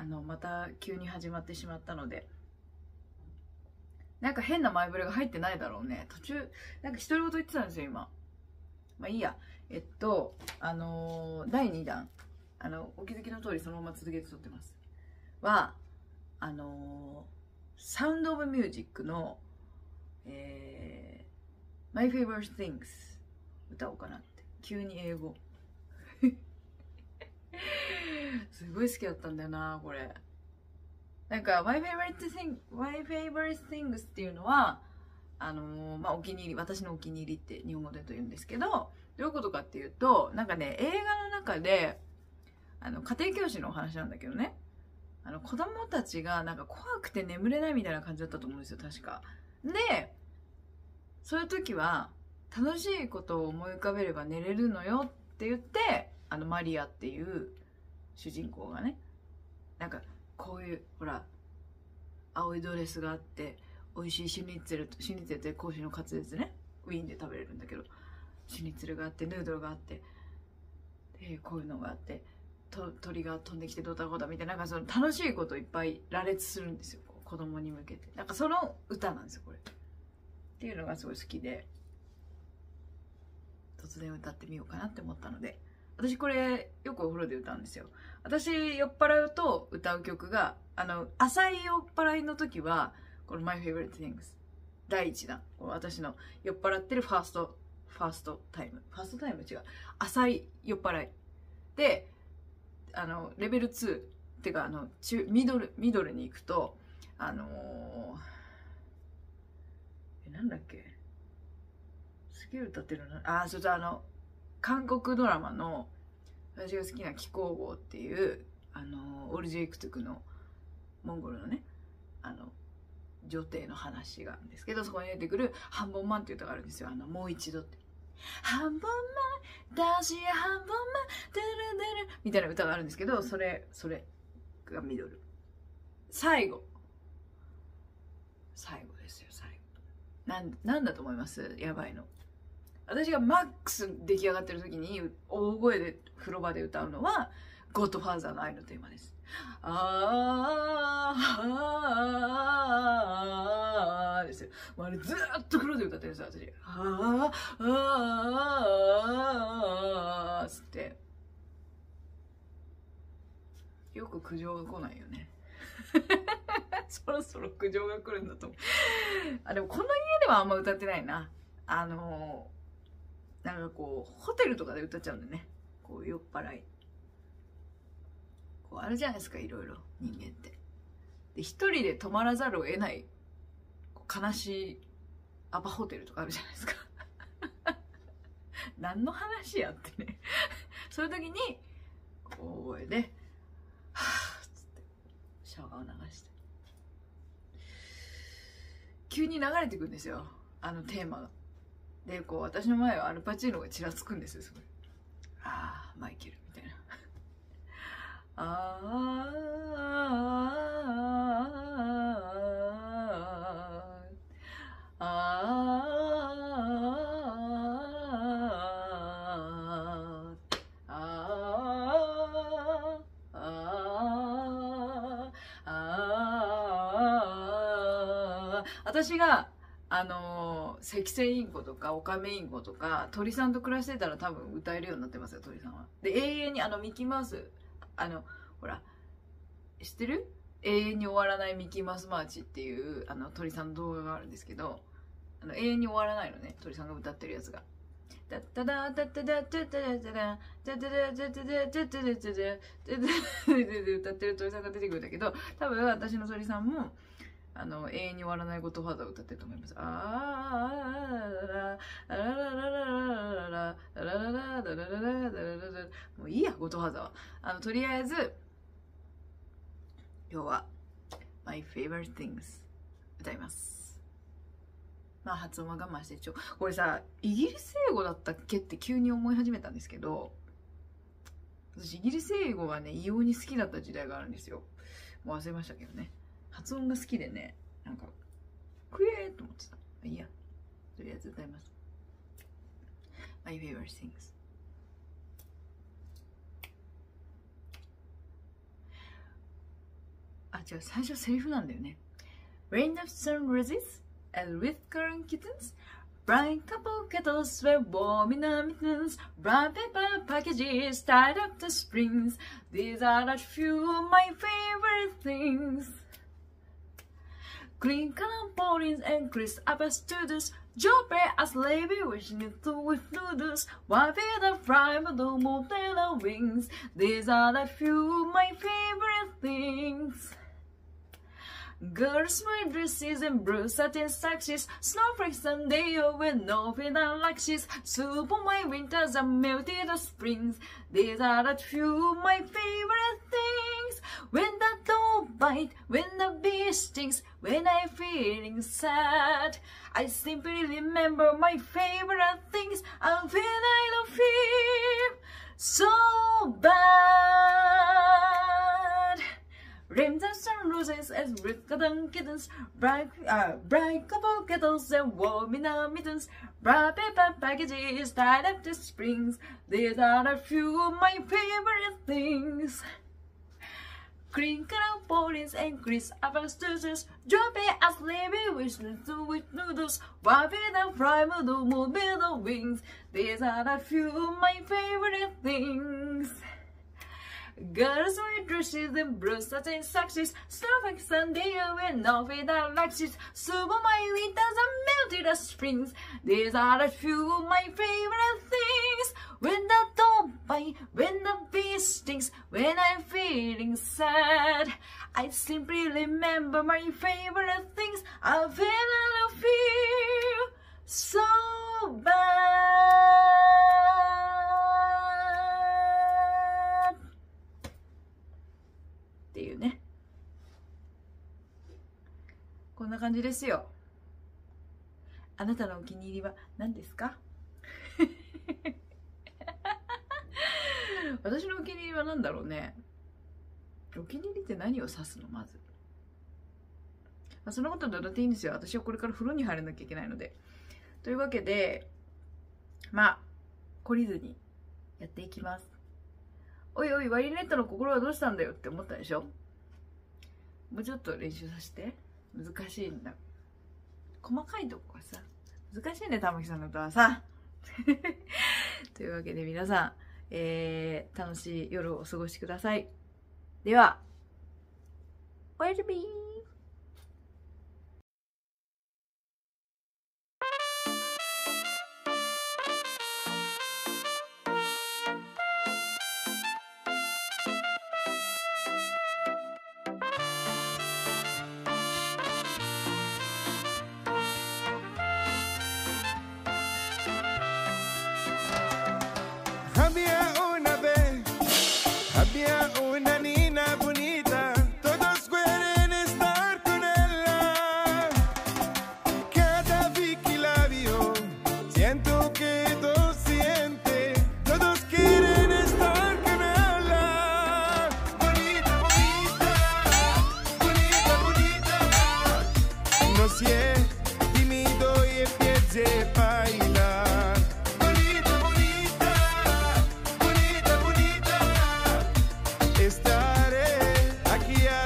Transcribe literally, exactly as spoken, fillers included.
あのまた急に始まってしまったので、なんか変な前触れが入ってないだろうね。途中なんか独り言言ってたんですよ今。まあいいや。えっとあのー、だいにだん、あのお気づきの通りそのまま続けて撮ってますは、あのー、サウンドオブミュージックの、えー、My Favorite Things 歌おうかなって。急に英語すごい好きだったんだよなこれ。なんか My favorite thing My favorite things っていうのはあのー、まあお気に入り、私のお気に入りって日本語でと言うんですけど、どういうことかっていうと、なんかね、映画の中であの家庭教師のお話なんだけどね、あの子供たちがなんか怖くて眠れないみたいな感じだったと思うんですよ確か。でそういう時は楽しいことを思い浮かべれば寝れるのよって言って、あのマリアっていう主人公がね、なんかこういうほら青いドレスがあって美味しいシュニッツェル、シュニッツェルって格子のカツですね、ウィーンで食べれるんだけど、シュニッツェルがあってヌードルがあってでこういうのがあってと鳥が飛んできてドタゴタみたいな、なんかその楽しいことをいっぱい羅列するんですよ子供に向けて。なんかその歌なんですよこれっていうのがすごい好きで、突然歌ってみようかなって思ったので、私これよくお風呂で歌うんですよ。私酔っ払うと歌う曲が、あの浅い酔っ払いの時はこの My Favorite Things だいいちだん、私の酔っ払ってるファーストファーストタイムファーストタイム違う浅い酔っ払いで、あのレベルツーっていうかあの中ミドルミドルに行くと、あのー、えなんだっけ、すげえ歌ってるなあ、それとあの韓国ドラマの私が好きな気候号っていうあのオルジェイクトゥクのモンゴルのねあの女帝の話があるんですけど、そこに出てくる「半本マン」っていう歌があるんですよ。あのもう一度って半本マンだし半本マンドゥルドゥルみたいな歌があるんですけど、それそれがミドル。最後最後ですよ最後。なん、なんだと思います？やばいの。私がマックス出来上がってる時に大声で風呂場で歌うのはゴッドファーザーの愛のテーマです。あーあーですよ。もうあれずーっと風呂で歌ってるんですよ私。あーあーあーつってよく苦情が来ないよねそろそろ苦情が来るんだと思うあ、でもこの家ではあんま歌ってないな。あのーなんかこうホテルとかで歌っちゃうんだよね、こう酔っ払いこうあるじゃないですか、いろいろ人間って。で一人で泊まらざるを得ない悲しいアパホテルとかあるじゃないですか何の話やってねそういう時に大声で「はぁ」っつってシャワーを流して急に流れてくるんですよ、あのテーマが。でこう私の前はアルパチーノがちらつくんですよ、すごい。ああマイケルみたいなああああ私があのー、セキセイインコとかオカメインコとか鳥さんと暮らしてたら多分歌えるようになってますよ鳥さんは。で永遠にあのミッキーマウス、あのほら知ってる？永遠に終わらないミッキーマウスマーチっていうあの鳥さんの動画があるんですけど、あの永遠に終わらないのね、鳥さんが歌ってるやつが。ダッタダダッタダッタダッタダッタダッタダッタダッタダッタダッタダッタダッタダッタ歌ってる鳥さんが出てくるんだけど、多分私の鳥さんもあの永遠に終わらないゴッドファーザーを歌ってると思います。ああラララララララララララララララララララ、もういいやゴッドファーザーは。あのとりあえず今日は My Favorite Things 歌います。まあ発音は我慢してちょこれさイギリス英語だったっけって急に思い始めたんですけど、私イギリス英語がね異様に好きだった時代があるんですよ。もう忘れましたけどね、発音が好きでね、なんかクエーと思ってた。いいや、とりあえず歌います。 My favorite things。 あ、違う、最初セリフなんだよね。Rain of sun roses and with current kittens, bright couple kettles were warm in the mittens, brown paper packages tied up the springs. These are a few of my favorite things. Green cannonballs and crisp apple strudels, Joppe as lady wishing it to with noodles, while with the fry with the motel wings. These are the few of my favorite things. Girls wear dresses and blue satin sashes, snowflakes and they with no feather lashes. Soup on my winters and melted springs. These are the few of my favorite things. When the dog bites, when the bee stings, when I'm feeling sad, I simply remember my favorite things. And when I don't feel so bad, rains and sun roses as with cotton kittens, bright, uh, bright couple kettles and warm in the mittens, bright paper packages tied up to springs. These are a few of my favorite things. Green cannonballs and crisp apple strudels, drop it as lady wishes to with noodles, while with the fry with the moon with the wings. These are a few of my favorite things. Girls wear dresses and blue satin sashes, snowflakes and they wear no feather lashes. Soup on my winters and melted springs. These are a few of my favorite things. When the dog bites, when the bee stings, when I'm feeling sad, I simply remember my favorite things. I feel I don't feel so bad. っていうね。こんな感じですよ。あなたのお気に入りは何ですか？私のお気に入りは何だろうね。お気に入りって何を指すの？まず、まあ、そのことどうだっていいんですよ。私はこれから風呂に入らなきゃいけないので。というわけで、まあ懲りずにやっていきます。おいおい、ワインレッドの心はどうしたんだよって思ったでしょ。もうちょっと練習させて。難しいんだ。細かいとこがさ難しいね、玉木さんの歌はさ。というわけで皆さん、えー、楽しい夜をお過ごしください。では、おやすみ。 Había una vez, había una niña bonita, todos quieren estar con ella. Cada vez que la veo, siento que todo siente, todos quieren estar con ella. Bonita, bonita, bonita, bonita. No sé, tímido y empiece para